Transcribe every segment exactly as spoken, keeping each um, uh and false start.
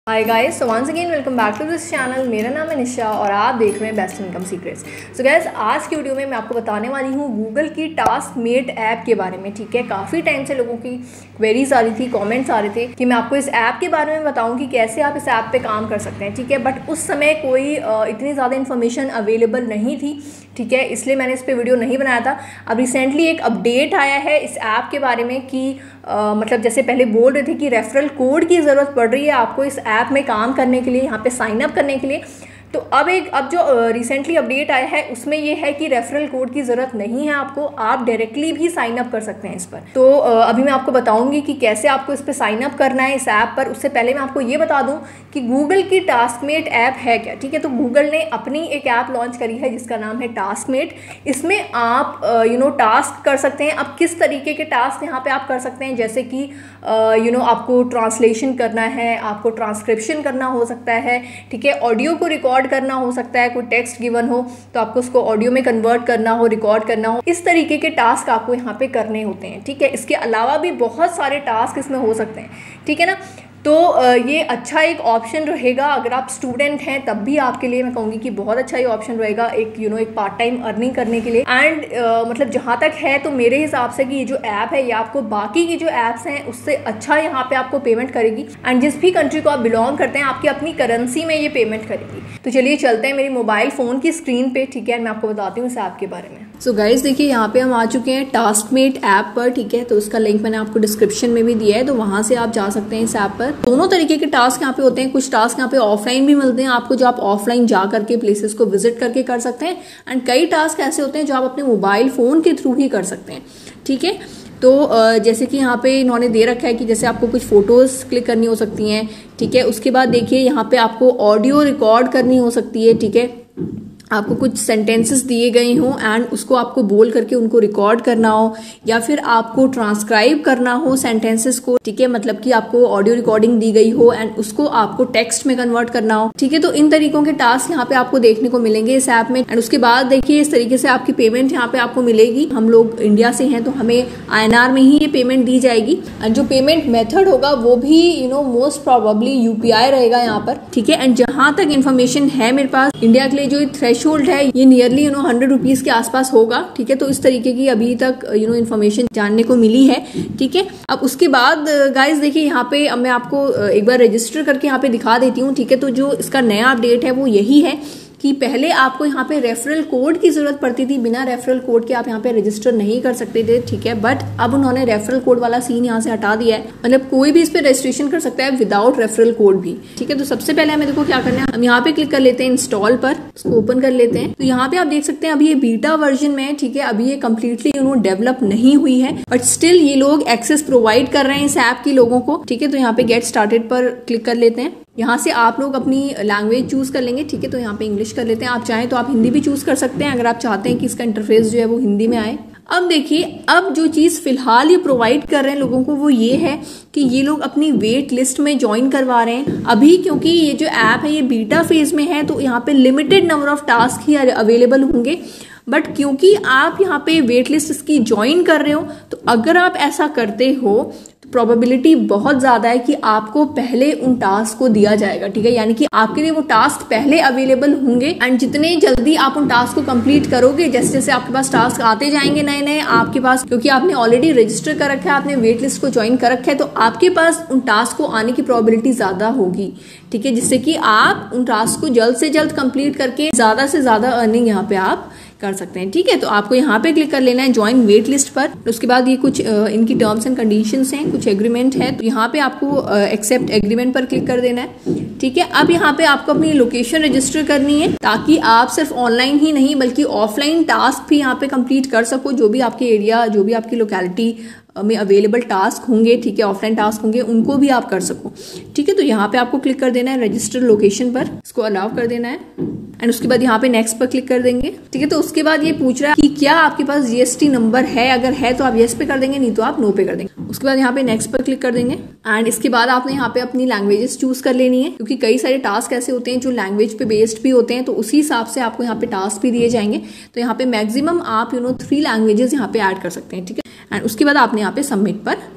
Hi guys, so once again welcome back to this channel. मेरा नाम है निशा और आप देख रहे हैं best income secrets. So guys, आज की वीडियो में मैं आपको बताने वाली हूँ गूगल की टास्कमेट ऐप के बारे में। ठीक है, काफ़ी टाइम से लोगों की क्वेरीज आ रही थी, कमेंट्स आ रहे थे कि मैं आपको इस ऐप के बारे में बताऊँ कि कैसे आप इस ऐप पे काम कर सकते हैं। ठीक है, बट उस समय कोई इतनी ज़्यादा इन्फॉर्मेशन अवेलेबल नहीं थी। ठीक है, इसलिए मैंने इस पर वीडियो नहीं बनाया था। अब रिसेंटली एक अपडेट आया है इस ऐप के बारे में कि Uh, मतलब जैसे पहले बोल रहे थे कि रेफरल कोड की ज़रूरत पड़ रही है आपको इस ऐप में काम करने के लिए, यहाँ पे साइन अप करने के लिए। तो अब एक अब जो रिसेंटली uh, अपडेट आया है उसमें ये है कि रेफरल कोड की ज़रूरत नहीं है आपको, आप डायरेक्टली भी साइन अप कर सकते हैं इस पर। तो uh, अभी मैं आपको बताऊंगी कि कैसे आपको इस पर साइन अप करना है इस ऐप पर। उससे पहले मैं आपको ये बता दूं कि गूगल की टास्कमेट ऐप है क्या। ठीक है, तो गूगल ने अपनी एक ऐप लॉन्च करी है जिसका नाम है टास्कमेट। इसमें आप यू नो टास्क कर सकते हैं। अब किस तरीके के टास्क यहाँ पे आप कर सकते हैं, जैसे कि यू नो आपको ट्रांसलेशन करना है, आपको ट्रांसक्रिप्शन करना हो सकता है। ठीक है, ऑडियो को रिकॉर्ड करना हो सकता है, कोई टेक्स्ट गिवन हो तो आपको उसको ऑडियो में कन्वर्ट करना हो, रिकॉर्ड करना हो, इस तरीके के टास्क आपको यहाँ पे करने होते हैं। ठीक है, इसके अलावा भी बहुत सारे टास्क इसमें हो सकते हैं। ठीक है ना, तो ये अच्छा एक ऑप्शन रहेगा अगर आप स्टूडेंट हैं, तब भी आपके लिए मैं कहूँगी कि बहुत अच्छा ये ऑप्शन रहेगा एक यू नो एक पार्ट टाइम अर्निंग करने के लिए। एंड uh, मतलब जहाँ तक है तो मेरे हिसाब से कि ये जो ऐप है ये आपको बाकी की जो ऐप्स हैं उससे अच्छा यहाँ पे आपको पेमेंट करेगी। एंड जिस भी कंट्री को आप बिलोंग करते हैं आपकी अपनी करेंसी में ये पेमेंट करेगी। तो चलिए चलते हैं मेरी मोबाइल फ़ोन की स्क्रीन पे। ठीक है, मैं आपको बताती हूँ इस ऐप के बारे में। सो so गाइज देखिए, यहाँ पे हम आ चुके हैं टास्कमेट ऐप पर। ठीक है, तो उसका लिंक मैंने आपको डिस्क्रिप्शन में भी दिया है, तो वहाँ से आप जा सकते हैं इस ऐप पर। दोनों तरीके के टास्क यहाँ पे होते हैं। कुछ टास्क यहाँ पे ऑफलाइन भी मिलते हैं आपको, जो आप ऑफलाइन जा करके प्लेसेस को विजिट करके कर सकते हैं। एंड कई टास्क ऐसे होते हैं जो आप अपने मोबाइल फोन के थ्रू ही कर सकते हैं। ठीक है, तो जैसे कि यहाँ पे इन्होंने दे रखा है कि जैसे आपको कुछ फोटोज क्लिक करनी हो सकती हैं। ठीक है, उसके बाद देखिए यहाँ पे आपको ऑडियो रिकॉर्ड करनी हो सकती है। ठीक है, आपको कुछ सेंटेंसेस दिए गए हों एंड उसको आपको बोल करके उनको रिकॉर्ड करना हो, या फिर आपको ट्रांसक्राइब करना हो सेंटेंसेस को। ठीक है, मतलब कि आपको ऑडियो रिकॉर्डिंग दी गई हो एंड उसको आपको टेक्स्ट में कन्वर्ट करना हो। ठीक है, तो इन तरीकों के टास्क यहाँ पे आपको देखने को मिलेंगे इस ऐप में। एंड उसके बाद देखिए इस तरीके से आपकी पेमेंट यहाँ पे आपको मिलेगी। हम लोग इंडिया से हैं तो हमें आई एन आर में ही ये पेमेंट दी जाएगी। एंड जो पेमेंट मेथड होगा वो भी you know most probably UPI रहेगा यहाँ पर। ठीक है, एंड जहां तक इन्फॉर्मेशन है मेरे पास, इंडिया के लिए जो थ्रेशोल्ड है ये nearly you know hundred rupees के आसपास होगा। ठीक है, तो इस तरीके की अभी तक यू नो इन्फॉर्मेशन जानने को मिली है। ठीक है, अब उसके बाद गाइस देखिए यहाँ पे अब मैं आपको एक बार रजिस्टर करके यहाँ पे दिखा देती हूँ। ठीक है, तो जो इसका नया अपडेट है वो यही है कि पहले आपको यहाँ पे रेफरल कोड की जरूरत पड़ती थी। बिना रेफरल कोड के आप यहाँ पे रजिस्टर नहीं कर सकते थे। ठीक है, बट अब उन्होंने रेफरल कोड वाला सीन यहाँ से हटा दिया है, मतलब कोई भी इस पे रजिस्ट्रेशन कर सकता है विदाउट रेफरल कोड भी। ठीक है, तो सबसे पहले हमें देखो क्या करना है, हम यहाँ पे क्लिक कर लेते हैं इंस्टॉल पर, इसको ओपन कर लेते हैं। तो यहाँ पे आप देख सकते हैं अभी ये बीटा वर्जन में है। ठीक है, अभी ये कम्प्लीटली यू नो डेवलप नहीं हुई है, बट स्टिल ये लोग एक्सेस प्रोवाइड कर रहे हैं इस ऐप की लोगों को। ठीक है, तो यहाँ पे गेट स्टार्टेड पर क्लिक कर लेते हैं। यहाँ से आप लोग अपनी लैंग्वेज चूज कर लेंगे। ठीक है, तो यहाँ पे इंग्लिश कर लेते हैं। आप चाहें तो आप हिंदी भी चूज कर सकते हैं अगर आप चाहते हैं कि इसका इंटरफेस जो है वो हिंदी में आए। अब देखिए, अब जो चीज फिलहाल ये प्रोवाइड कर रहे हैं लोगों को वो ये है कि ये लोग अपनी वेट लिस्ट में ज्वाइन करवा रहे हैं अभी, क्योंकि ये जो ऐप है ये बीटा फेज में है, तो यहाँ पे लिमिटेड नंबर ऑफ टास्क ही अवेलेबल होंगे। बट क्योंकि आप यहाँ पे वेट लिस्ट इसकी ज्वाइन कर रहे हो, तो अगर आप ऐसा करते हो प्रोबेबिलिटी बहुत ज्यादा है कि आपको पहले उन टास्क को दिया जाएगा। ठीक है, यानी कि आपके लिए वो टास्क पहले अवेलेबल होंगे। एंड जितने जल्दी आप उन टास्क को कंप्लीट करोगे, जैसे जैसे आपके पास टास्क आते जाएंगे नए नए आपके पास, क्योंकि आपने ऑलरेडी रजिस्टर कर रखा है, आपने वेट लिस्ट को ज्वाइन कर रखा है, तो आपके पास उन टास्क को आने की प्रोबेबिलिटी ज्यादा होगी। ठीक है, जिससे कि आप उन टास्क को जल्द से जल्द कंप्लीट करके ज्यादा से ज्यादा अर्निंग यहाँ पे आप कर सकते हैं। ठीक है, तो आपको यहाँ पे क्लिक कर लेना है ज्वाइन वेट लिस्ट पर। उसके बाद ये कुछ आ, इनकी टर्म्स एंड कंडीशंस हैं, कुछ एग्रीमेंट है, तो यहाँ पे आपको एक्सेप्ट एग्रीमेंट पर क्लिक कर देना है। ठीक है, अब यहाँ पे आपको अपनी लोकेशन रजिस्टर करनी है ताकि आप सिर्फ ऑनलाइन ही नहीं बल्कि ऑफलाइन टास्क भी यहाँ पे कंप्लीट कर सको। जो भी आपके एरिया, जो भी आपकी लोकेलिटी में अवेलेबल टास्क होंगे, ठीक है, ऑफलाइन टास्क होंगे, उनको भी आप कर सको। ठीक है, तो यहाँ पे आपको क्लिक कर देना है रजिस्टर लोकेशन पर, इसको अलाउ कर देना है। एंड उसके बाद यहाँ पे नेक्स्ट पर क्लिक कर देंगे। ठीक है, तो उसके बाद ये पूछ रहा है कि क्या आपके पास जीएसटी नंबर है, अगर है तो आप येस पे कर देंगे, नहीं तो आप नो पे कर देंगे। उसके बाद यहाँ पे नेक्स्ट पर क्लिक कर देंगे। एंड इसके बाद आपने यहाँ पे अपनी लैंग्वेजेस चूज कर लेनी है, क्योंकि कई सारे टास्क ऐसे होते हैं जो लैंग्वेज पे बेस्ड भी होते हैं, तो उसी हिसाब से आपको यहाँ पे टास्क भी दिए जाएंगे। तो यहाँ पे मैक्सिमम आप यू नो थ्री लैंग्वेजेस यहाँ पे ऐड कर सकते हैं। ठीक है, एंड उसके बाद आपने यहाँ पे सबमिट पर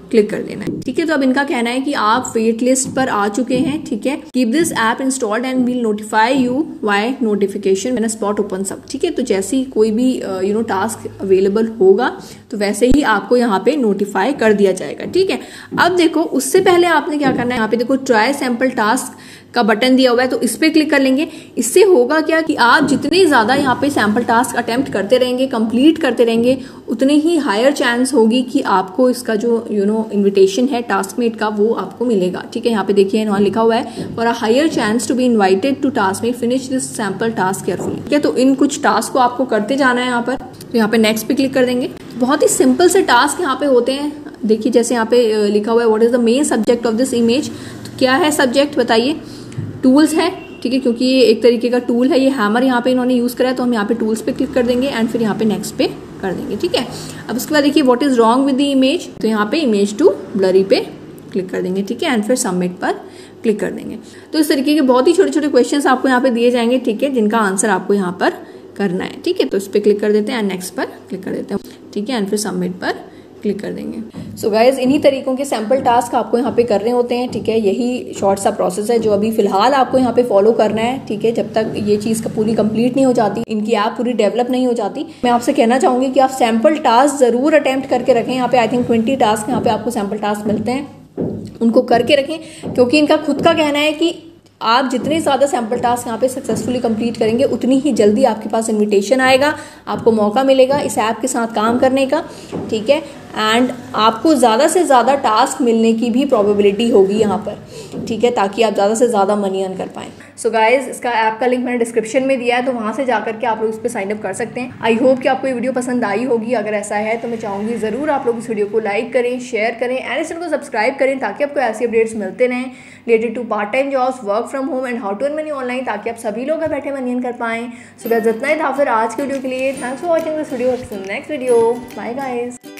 क्लिक कर देना है। ठीक है, तो अब इनका कहना है कि आप वेट लिस्ट पर आ चुके हैं। ठीक है, keep this app installed and will notify you via notification when a spot open up. ठीक है, तो जैसे ही कोई भी यू नो टास्क अवेलेबल होगा तो वैसे ही आपको यहाँ पे नोटिफाई कर दिया जाएगा। ठीक है, अब देखो उससे पहले आपने क्या करना है, यहाँ पे देखो ट्राई सैंपल टास्क का बटन दिया हुआ है, तो इस पे क्लिक कर लेंगे। इससे होगा क्या कि आप जितने ज्यादा यहाँ पे सैंपल टास्क अटेम्प्ट करते रहेंगे, कंप्लीट करते रहेंगे, उतने ही हायर चांस होगी कि आपको इसका जो यू नो इनविटेशन है टास्कमेट का वो आपको मिलेगा। ठीक है, यहाँ पे देखिए यहाँ लिखा हुआ है for a higher chance to be invited to TaskMate finish this sample task carefully. ठीक है, तो इन कुछ टास्क को आपको करते जाना है यहाँ पर। तो यहाँ पे नेक्स्ट पे क्लिक कर देंगे। बहुत ही सिंपल से टास्क यहाँ पे होते हैं। देखिए जैसे यहाँ पे लिखा हुआ है what is the main subject of this image. तो क्या है सब्जेक्ट बताइए? टूल्स है। ठीक है, क्योंकि ये एक तरीके का टूल है, ये हैमर यहाँ पे इन्होंने यूज करा है, तो हम यहाँ पे टूल्स पे क्लिक कर देंगे एंड फिर यहाँ पे नेक्स्ट पे कर देंगे। ठीक है, अब उसके बाद देखिए what is wrong with the image, तो यहाँ पे इमेज टू ब्लरी पे क्लिक कर देंगे। ठीक है, एंड फिर सबमिट पर क्लिक कर देंगे। तो इस तरीके के बहुत ही छोटे छोटे क्वेश्चन आपको यहाँ पे दिए जाएंगे। ठीक है, जिनका आंसर आपको यहाँ पर करना है। ठीक है, तो इस पर क्लिक कर देते हैं एंड नेक्स्ट पर क्लिक कर देते हैं। ठीक है, एंड फिर सबमिट पर क्लिक कर देंगे। सो गाइज इन्हीं तरीकों के सैंपल टास्क आपको यहाँ पे करने होते हैं। ठीक है, यही शॉर्ट सा प्रोसेस है जो अभी फिलहाल आपको यहाँ पे फॉलो करना है। ठीक है, जब तक ये चीज़ का पूरी कंप्लीट नहीं हो जाती, इनकी ऐप पूरी डेवलप नहीं हो जाती, मैं आपसे कहना चाहूंगी कि आप सैंपल टास्क जरूर अटेम्प्ट करके रखें। यहाँ पे आई थिंक ट्वेंटी टास्क यहाँ पे आपको सैंपल टास्क मिलते हैं, उनको करके रखें, क्योंकि इनका खुद का कहना है कि आप जितने ज़्यादा सैंपल टास्क यहाँ पे सक्सेसफुली कंप्लीट करेंगे उतनी ही जल्दी आपके पास इनविटेशन आएगा, आपको मौका मिलेगा इस ऐप के साथ काम करने का। ठीक है, एंड आपको ज़्यादा से ज़्यादा टास्क मिलने की भी प्रोबेबिलिटी होगी यहाँ पर। ठीक है, ताकि आप ज़्यादा से ज़्यादा मनी अर्न कर पाएँ। सो गाइज इसका ऐप का लिंक मैंने डिस्क्रिप्शन में दिया है, तो वहाँ से जाकर के आप लोग इस पर साइन अप कर सकते हैं। आई होप कि आपको ये वीडियो पसंद आई होगी। अगर ऐसा है तो मैं चाहूँगी ज़रूर आप लोग इस वीडियो को लाइक करें, शेयर करें एंड इस चैनल को सब्सक्राइब करें, ताकि आपको ऐसी अपडेट्स मिलते रहें related to part time jobs, work from home and how to earn money online, ताकि आप सभी लोग घर बैठे मनी अर्न कर पाएँ। सो गाइस इतना ही था फिर आज के वीडियो के लिए। Thanks for watching this video. Next video, bye guys.